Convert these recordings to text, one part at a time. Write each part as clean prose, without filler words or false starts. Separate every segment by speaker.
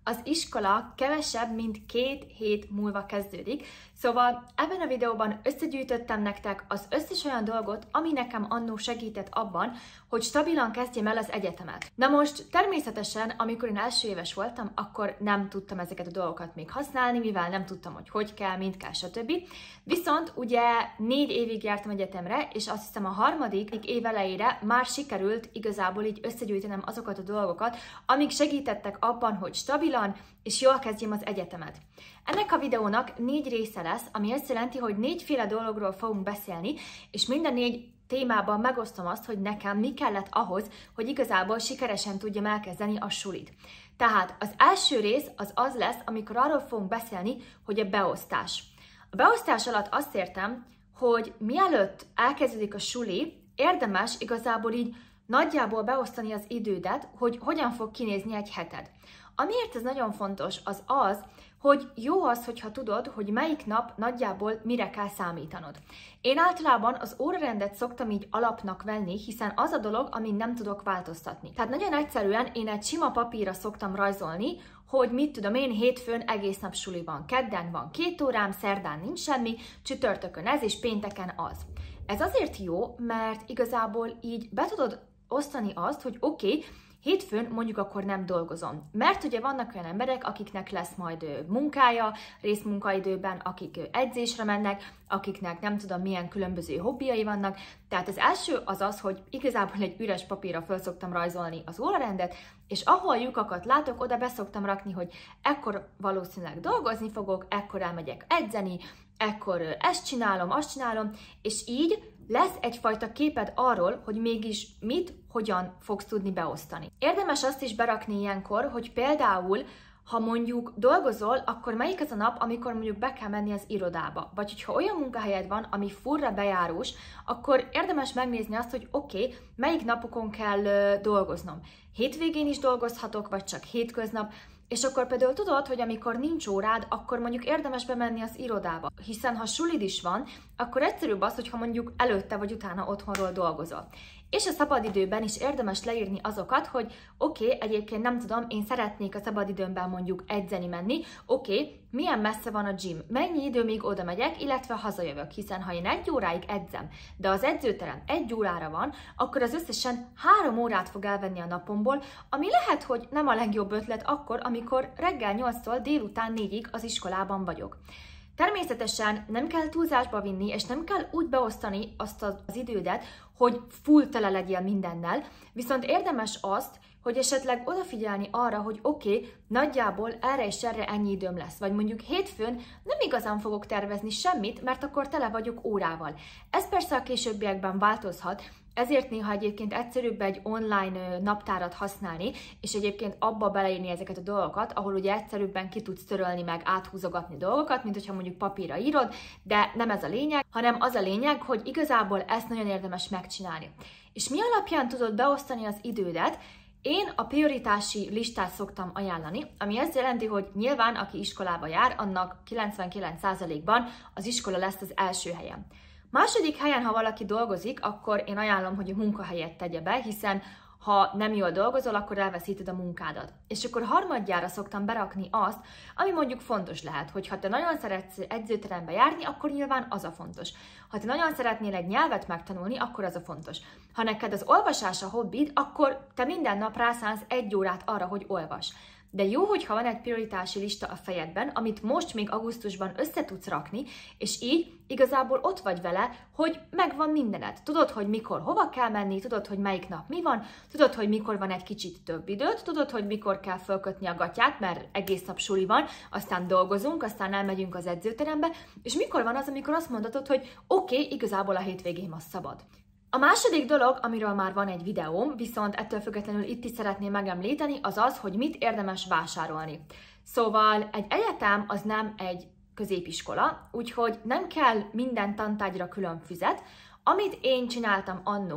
Speaker 1: Az iskola kevesebb, mint 2 hét múlva kezdődik, szóval ebben a videóban összegyűjtöttem nektek az összes olyan dolgot, ami nekem annó segített abban, hogy stabilan kezdjem el az egyetemet. Na most természetesen, amikor én első éves voltam, akkor nem tudtam ezeket a dolgokat még használni, mivel nem tudtam, hogy kell, mint kell, stb. Viszont ugye 4 évig jártam egyetemre, és azt hiszem a harmadik év elejére már sikerült igazából így összegyűjtenem azokat a dolgokat, amik segítettek abban, hogy stabilan és jól kezdjem az egyetemet. Ennek a videónak 4 része lesz, ami azt jelenti, hogy 4 féle dologról fogunk beszélni, és minden 4 témában megosztom azt, hogy nekem mi kellett ahhoz, hogy igazából sikeresen tudjam elkezdeni a sulit. Tehát az első rész az lesz, amikor arról fogunk beszélni, hogy a beosztás. A beosztás alatt azt értem, hogy mielőtt elkezdődik a suli, érdemes igazából így nagyjából beosztani az idődet, hogy hogyan fog kinézni egy heted. Amiért ez nagyon fontos, az, hogy jó az, hogyha tudod, hogy melyik nap nagyjából mire kell számítanod. Én általában az órarendet szoktam így alapnak venni, hiszen az a dolog, amin nem tudok változtatni. Tehát nagyon egyszerűen én egy sima papírra szoktam rajzolni, hogy mit tudom én, hétfőn egész nap suli van, kedden van 2 órám, szerdán nincs semmi, csütörtökön ez és pénteken az. Ez azért jó, mert igazából így be tudod osztani azt, hogy oké, hétfőn mondjuk akkor nem dolgozom. Mert ugye vannak olyan emberek, akiknek lesz majd munkája, részmunkaidőben, akik edzésre mennek, akiknek nem tudom milyen különböző hobbiai vannak. Tehát az első az, hogy igazából egy üres papírra föl szoktam rajzolni az órarendet, és ahol lyukakat látok, oda beszoktam rakni, hogy ekkor valószínűleg dolgozni fogok, ekkor elmegyek edzeni, ekkor ezt csinálom, azt csinálom, és így lesz egyfajta képed arról, hogy mégis hogyan fogsz tudni beosztani. Érdemes azt is berakni ilyenkor, hogy például, ha mondjuk dolgozol, akkor melyik az a nap, amikor mondjuk be kell menni az irodába. Vagy hogyha olyan munkahelyed van, ami furra bejárós, akkor érdemes megnézni azt, hogy oké, melyik napokon kell dolgoznom. Hétvégén is dolgozhatok, vagy csak hétköznap, és akkor például tudod, hogy amikor nincs órád, akkor mondjuk érdemes bemenni az irodába. Hiszen ha sulid is van, akkor egyszerűbb az, hogyha mondjuk előtte vagy utána otthonról dolgozol. És a szabadidőben is érdemes leírni azokat, hogy oké, egyébként nem tudom, én szeretnék a szabadidőmben mondjuk edzeni menni, oké, milyen messze van a gym, mennyi idő még oda megyek, illetve hazajövök, hiszen ha én 1 óráig edzem, de az edzőterem 1 órára van, akkor az összesen 3 órát fog elvenni a napomból, ami lehet, hogy nem a legjobb ötlet akkor, amikor reggel 8-tól délután 4-ig az iskolában vagyok. Természetesen nem kell túlzásba vinni, és nem kell úgy beosztani azt az idődet, hogy full tele legyél mindennel, viszont érdemes azt, hogy esetleg odafigyelni arra, hogy oké, nagyjából erre és erre ennyi időm lesz, vagy mondjuk hétfőn nem igazán fogok tervezni semmit, mert akkor tele vagyok órával. Ez persze a későbbiekben változhat, ezért néha egyébként egyszerűbb egy online naptárat használni, és egyébként abba beleírni ezeket a dolgokat, ahol ugye egyszerűbben ki tudsz törölni meg áthúzogatni dolgokat, mint hogyha mondjuk papírra írod, de nem ez a lényeg, hanem az a lényeg, hogy igazából ezt nagyon érdemes megcsinálni. És mi alapján tudod beosztani az idődet? Én a prioritási listát szoktam ajánlani, ami azt jelenti, hogy nyilván aki iskolába jár, annak 99%-ban az iskola lesz az első helyen. Második helyen, ha valaki dolgozik, akkor én ajánlom, hogy a munkahelyet tegye be, hiszen ha nem jól dolgozol, akkor elveszíted a munkádat. És akkor harmadjára szoktam berakni azt, ami mondjuk fontos lehet, hogy ha te nagyon szeretsz edzőterembe járni, akkor nyilván az a fontos. Ha te nagyon szeretnél egy nyelvet megtanulni, akkor az a fontos. Ha neked az olvasás a hobbid, akkor te minden nap rászánsz 1 órát arra, hogy olvas. De jó, hogyha van egy prioritási lista a fejedben, amit most még augusztusban össze tudsz rakni, és így igazából ott vagy vele, hogy megvan mindened. Tudod, hogy mikor hova kell menni, tudod, hogy melyik nap mi van, tudod, hogy mikor van egy kicsit több időt, tudod, hogy mikor kell fölkötni a gatyát, mert egész nap suli van, aztán dolgozunk, aztán elmegyünk az edzőterembe, és mikor van az, amikor azt mondhatod, hogy oké, igazából a hétvégém az szabad. A második dolog, amiről már van egy videóm, viszont ettől függetlenül itt is szeretném megemlíteni, az, hogy mit érdemes vásárolni. Szóval egy egyetem az nem egy középiskola, úgyhogy nem kell minden tantárgyra külön füzet. Amit én csináltam annó,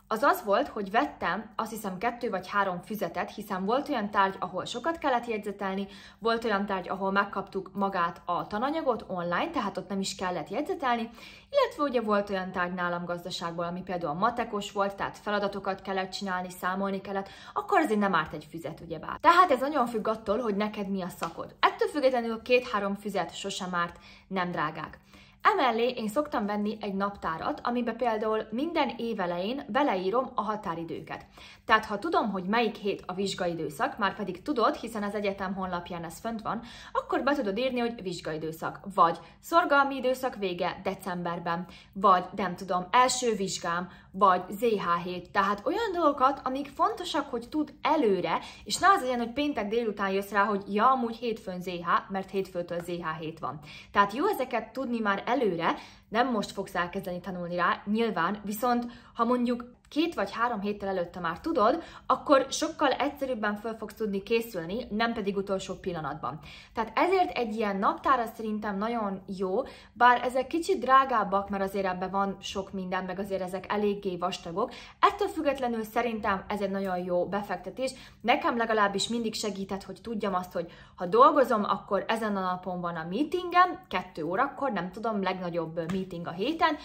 Speaker 1: az az volt, hogy vettem azt hiszem 2 vagy 3 füzetet, hiszen volt olyan tárgy, ahol sokat kellett jegyzetelni, volt olyan tárgy, ahol megkaptuk magát a tananyagot online, tehát ott nem is kellett jegyzetelni, illetve ugye volt olyan tárgy nálam gazdaságból, ami például matekos volt, tehát feladatokat kellett csinálni, számolni kellett, akkor azért nem árt egy füzet, ugyebár. Tehát ez nagyon függ attól, hogy neked mi a szakod. Ettől függetlenül 2-3 füzet sosem árt, nem drágák. Emellé én szoktam venni egy naptárat, amiben például minden év elején beleírom a határidőket. Tehát ha tudom, hogy melyik hét a vizsgaidőszak, már pedig tudod, hiszen az egyetem honlapján ez fönt van, akkor be tudod írni, hogy vizsgaidőszak, vagy szorgalmi időszak vége decemberben, vagy nem tudom, első vizsgám, vagy ZH hét. Tehát olyan dolgokat, amik fontosak, hogy tud előre, és ne az legyen, hogy péntek délután jössz rá, hogy ja, amúgy hétfőn ZH, mert hétfőtől ZH hét van. Tehát jó ezeket tudni már előre, nem most fogsz elkezdeni tanulni rá, nyilván, viszont ha mondjuk 2 vagy 3 héttel előtte már tudod, akkor sokkal egyszerűbben föl fogsz tudni készülni, nem pedig utolsó pillanatban. Tehát ezért egy ilyen naptár az szerintem nagyon jó, bár ezek kicsit drágábbak, mert azért ebben van sok minden, meg azért ezek eléggé vastagok. Ettől függetlenül szerintem ez egy nagyon jó befektetés. Nekem legalábbis mindig segített, hogy tudjam azt, hogy ha dolgozom, akkor ezen a napon van a meetingem, 2 órakor, nem tudom, legnagyobb meeting a héten,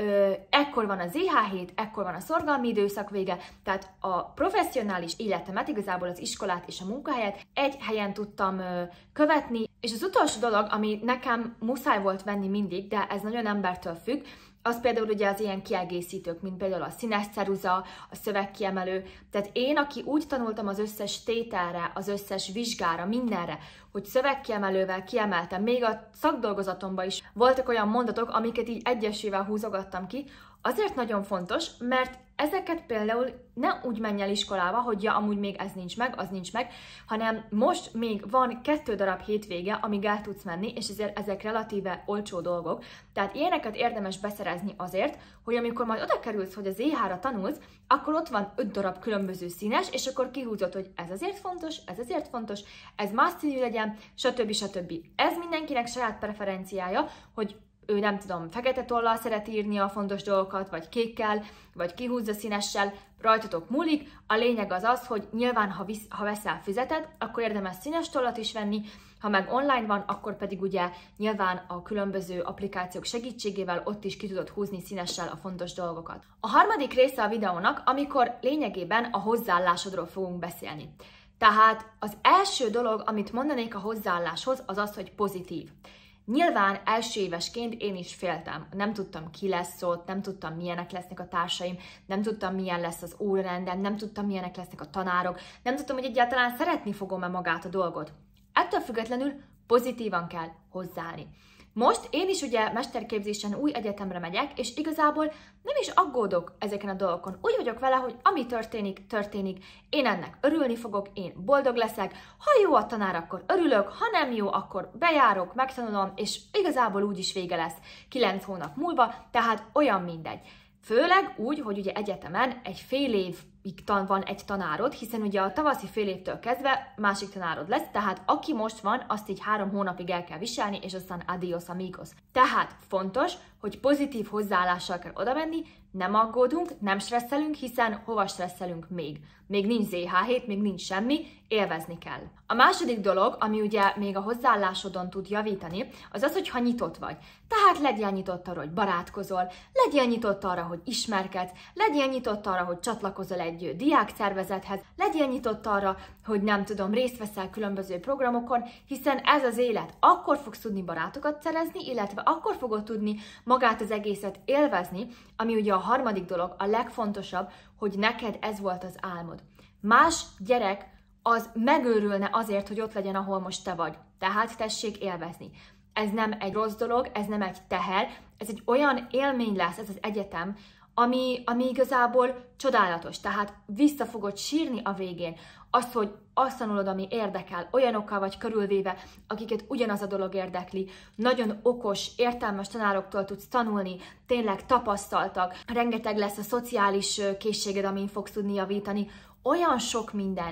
Speaker 1: ekkor van a ZH hét, ekkor van a szorgalmi időszak vége, tehát a professzionális életemet, igazából az iskolát és a munkahelyet egy helyen tudtam követni, és az utolsó dolog, ami nekem muszáj volt venni mindig, de ez nagyon embertől függ, az például ugye az ilyen kiegészítők, mint például a színes ceruza, a szövegkiemelő. Tehát én, aki úgy tanultam az összes tételre, az összes vizsgára, mindenre, hogy szövegkiemelővel kiemeltem, még a szakdolgozatomban is voltak olyan mondatok, amiket így egyesével húzogattam ki, azért nagyon fontos, mert ezeket például ne úgy menj el iskolába, hogy ja, amúgy még ez nincs meg, az nincs meg, hanem most még van 2 darab hétvége, amíg el tudsz menni, és ezért ezek relatíve olcsó dolgok. Tehát ilyeneket érdemes beszerezni azért, hogy amikor majd oda kerülsz, hogy az EH-ra tanulsz, akkor ott van 5 darab különböző színes, és akkor kihúzod, hogy ez azért fontos, ez más színű legyen, stb. Stb. Ez mindenkinek saját preferenciája, hogy ő nem tudom, fekete tollal szeret írni a fontos dolgokat, vagy kékkel, vagy kihúzza színessel, rajtatok múlik. A lényeg az az, hogy nyilván, ha veszel füzetet, akkor érdemes színes tollat is venni, ha meg online van, akkor pedig ugye nyilván a különböző applikációk segítségével ott is ki tudod húzni színessel a fontos dolgokat. A harmadik része a videónak, amikor lényegében a hozzáállásodról fogunk beszélni. Tehát az első dolog, amit mondanék a hozzáálláshoz, az az, hogy pozitív. Nyilván első évesként én is féltem. Nem tudtam, ki lesz ott, nem tudtam, milyenek lesznek a társaim, nem tudtam, milyen lesz az órarendem, nem tudtam, milyenek lesznek a tanárok, nem tudtam, hogy egyáltalán szeretni fogom-e magát a dolgot. Ettől függetlenül pozitívan kell hozzáállni. Most én is ugye mesterképzésen új egyetemre megyek, és igazából nem is aggódok ezeken a dolgokon. Úgy vagyok vele, hogy ami történik, történik. Én ennek örülni fogok, én boldog leszek. Ha jó a tanár, akkor örülök, ha nem jó, akkor bejárok, megtanulom, és igazából úgyis vége lesz 9 hónap múlva, tehát olyan mindegy. Főleg úgy, hogy ugye egyetemen egy fél évig van egy tanárod, hiszen ugye a tavaszi fél évtől kezdve másik tanárod lesz, tehát aki most van, azt így 3 hónapig el kell viselni, és aztán adios amigos. Tehát fontos, hogy pozitív hozzáállással kell odavenni, nem aggódunk, nem stresszelünk, hiszen hova stresszelünk még? Még nincs ZH hét, még nincs semmi, élvezni kell. A második dolog, ami ugye még a hozzáállásodon tud javítani, az az, hogy ha nyitott vagy. Tehát legyél nyitott arra, hogy barátkozol, legyél nyitott arra, hogy ismerkedsz, legyél nyitott arra, hogy csatlakozol egy diákszervezethez, legyél nyitott arra, hogy nem tudom, részt veszel különböző programokon, hiszen ez az élet. Akkor fogsz tudni barátokat szerezni, illetve akkor fogod tudni magát az egészet élvezni, ami ugye a harmadik dolog, a legfontosabb, hogy neked ez volt az álmod. Más gyerek az megőrülne azért, hogy ott legyen, ahol most te vagy. Tehát tessék élvezni. Ez nem egy rossz dolog, ez nem egy teher, ez egy olyan élmény lesz, ez az egyetem, ami igazából csodálatos. Tehát vissza fogod sírni a végén. Az, hogy azt tanulod, ami érdekel, olyanokkal vagy körülvéve, akiket ugyanaz a dolog érdekli, nagyon okos, értelmes tanároktól tudsz tanulni, tényleg tapasztaltak, rengeteg lesz a szociális készséged, amin fogsz tudni javítani, olyan sok minden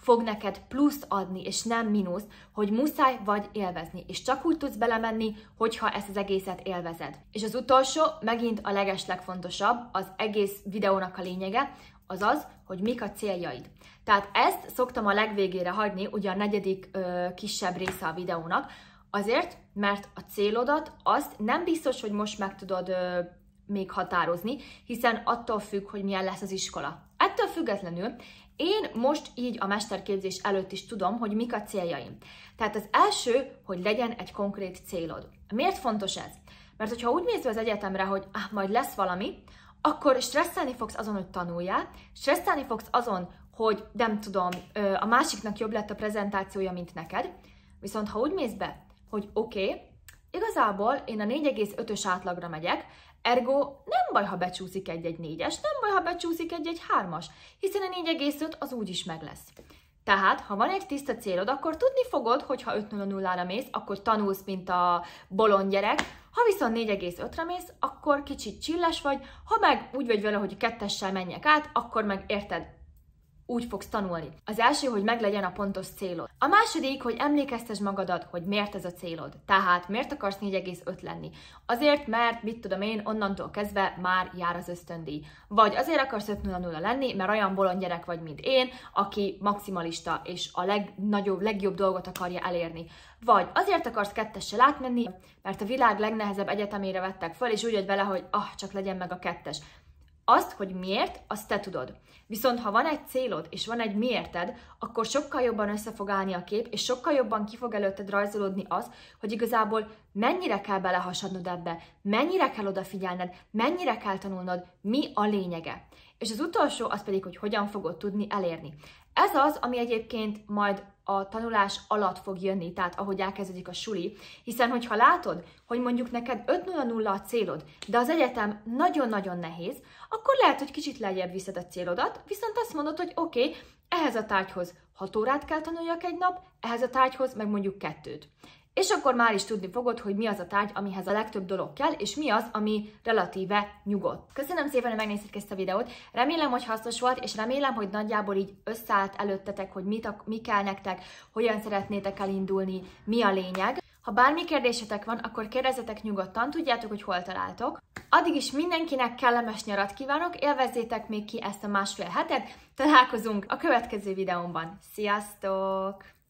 Speaker 1: fog neked pluszt adni, és nem mínusz, hogy muszáj vagy élvezni, és csak úgy tudsz belemenni, hogyha ezt az egészet élvezed. És az utolsó, megint a legeslegfontosabb, az egész videónak a lényege, az az, hogy mik a céljaid. Tehát ezt szoktam a legvégére hagyni, ugye a negyedik kisebb része a videónak, azért, mert a célodat azt nem biztos, hogy most meg tudod még határozni, hiszen attól függ, hogy milyen lesz az iskola. Ettől függetlenül én most így a mesterképzés előtt is tudom, hogy mik a céljaim. Tehát az első, hogy legyen egy konkrét célod. Miért fontos ez? Mert hogyha úgy mész be az egyetemre, hogy majd lesz valami, akkor stresszelni fogsz azon, hogy tanuljál, stresszelni fogsz azon, hogy nem tudom, a másiknak jobb lett a prezentációja, mint neked, viszont ha úgy mész be, hogy oké, igazából én a 4,5-ös átlagra megyek, ergo nem baj, ha becsúszik egy 4-es, nem baj, ha becsúszik egy 3-as, hiszen a 4,5 az úgyis meg lesz. Tehát, ha van egy tiszta célod, akkor tudni fogod, hogy ha 5-0-0-ra mész, akkor tanulsz, mint a bolond gyerek, ha viszont 4,5-re mész, akkor kicsit csilles vagy, ha meg úgy vagy vele, hogy 2-essel menjek át, akkor meg érted, úgy fogsz tanulni. Az első, hogy meglegyen a pontos célod. A második, hogy emlékeztesd magadat, hogy miért ez a célod. Tehát miért akarsz 4,5 lenni? Azért, mert mit tudom én, onnantól kezdve már jár az ösztöndíj. Vagy azért akarsz 5-0-0 lenni, mert olyan bolond gyerek vagy, mint én, aki maximalista és a legjobb dolgot akarja elérni. Vagy azért akarsz 2-essel átmenni, mert a világ legnehezebb egyetemére vettek fel, és úgy vagy vele, hogy csak legyen meg a 2-es. Azt, hogy miért, azt te tudod. Viszont ha van egy célod, és van egy miérted, akkor sokkal jobban össze fog állni a kép, és sokkal jobban ki fog előtted rajzolódni az, hogy igazából mennyire kell belehasadnod ebbe, mennyire kell odafigyelned, mennyire kell tanulnod, mi a lényege. És az utolsó az pedig, hogy hogyan fogod tudni elérni. Ez az, ami egyébként majd a tanulás alatt fog jönni, tehát ahogy elkezdődik a suli, hiszen hogyha látod, hogy mondjuk neked 5-0-0 a célod, de az egyetem nagyon-nagyon nehéz, akkor lehet, hogy kicsit lejjebb viszed a célodat, viszont azt mondod, hogy oké, ehhez a tárgyhoz 6 órát kell tanuljak egy nap, ehhez a tárgyhoz meg mondjuk 2-t. És akkor már is tudni fogod, hogy mi az a tárgy, amihez a legtöbb dolog kell, és mi az, ami relatíve nyugodt. Köszönöm szépen, hogy megnéztétek ezt a videót, remélem, hogy hasznos volt, és remélem, hogy nagyjából így összeállt előttetek, hogy mi kell nektek, hogyan szeretnétek elindulni, mi a lényeg. Ha bármi kérdésetek van, akkor kérdezzetek nyugodtan, tudjátok, hogy hol találtok. Addig is mindenkinek kellemes nyarat kívánok, élvezzétek még ki ezt a 1,5 hetet, találkozunk a következő videómban. Sziasztok!